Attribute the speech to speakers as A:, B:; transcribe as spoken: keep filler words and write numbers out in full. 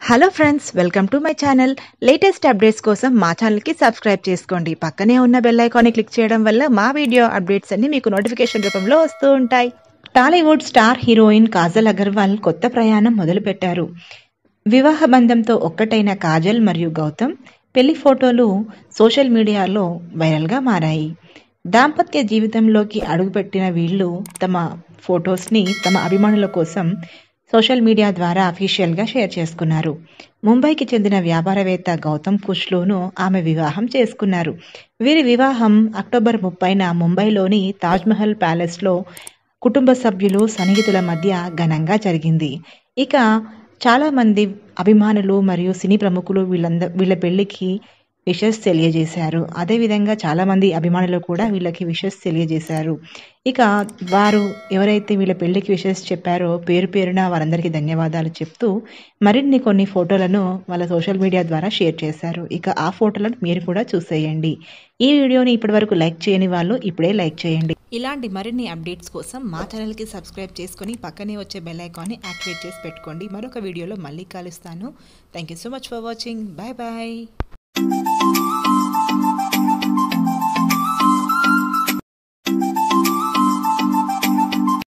A: Hello friends, welcome to my channel. Latest updates కోసం మా ఛానల్కి సబ్స్క్రైబ్ చేసుకోండి. పక్కనే ఉన్న బెల్ ఐకాన్ని క్లిక్ చేయడం వల్ల మా వీడియో అప్డేట్స్ అన్ని మీకు నోటిఫికేషన్ రూపంలో వస్తూ ఉంటాయి. టాలీవుడ్ స్టార్ హీరోయిన్ కాజల్ అగర్వాల్ కొత్త ప్రయాణం మొదలుపెట్టారు. వివాహ బంధంతో ఒక్కటైన కాజల్ మరియు గౌతమ్ పెళ్లి ఫోటోలు సోషల్ మీడియాలో వైరల్గా మారాయి. దాంపత్య జీవితంలోకి అడుగుపెట్టిన వీళ్ళు తమ ఫొటోస్ని తమ అభిమానుల కోసం సోషల్ మీడియా ద్వారా అఫీషియల్గా షేర్ చేసుకున్నారు. ముంబైకి చెందిన వ్యాపారవేత్త గౌతమ్ కుష్లోను ఆమె వివాహం చేసుకున్నారు. వీరి వివాహం అక్టోబర్ ముప్పైన ముంబైలోని తాజ్మహల్ ప్యాలెస్లో కుటుంబ సభ్యులు సన్నిహితుల మధ్య ఘనంగా జరిగింది. ఇక చాలామంది అభిమానులు మరియు సినీ ప్రముఖులు వీళ్ళంద వీళ్ళ పెళ్లికి విషెస్ తెలియజేశారు. అదేవిధంగా చాలామంది అభిమానులు కూడా వీళ్ళకి విషెస్ తెలియజేశారు. ఇక వారు ఎవరైతే వీళ్ళ పెళ్లికి విషెస్ చెప్పారో పేరు పేరున వారందరికీ ధన్యవాదాలు చెప్తూ మరిన్ని కొన్ని ఫోటోలను వాళ్ళ సోషల్ మీడియా ద్వారా షేర్ చేశారు. ఇక ఆ ఫోటోలను మీరు కూడా చూసేయండి. ఈ వీడియోని ఇప్పటివరకు లైక్ చేయని వాళ్ళు ఇప్పుడే లైక్ చేయండి. ఇలాంటి మరిన్ని అప్డేట్స్ కోసం మా ఛానల్కి సబ్స్క్రైబ్ చేసుకొని పక్కనే వచ్చే బెల్ ఐకాన్ని యాక్టివేట్ చేసి పెట్టుకోండి. మరొక వీడియోలో మళ్ళీ కలుస్తాను. Thank you so much for watching. Bye bye.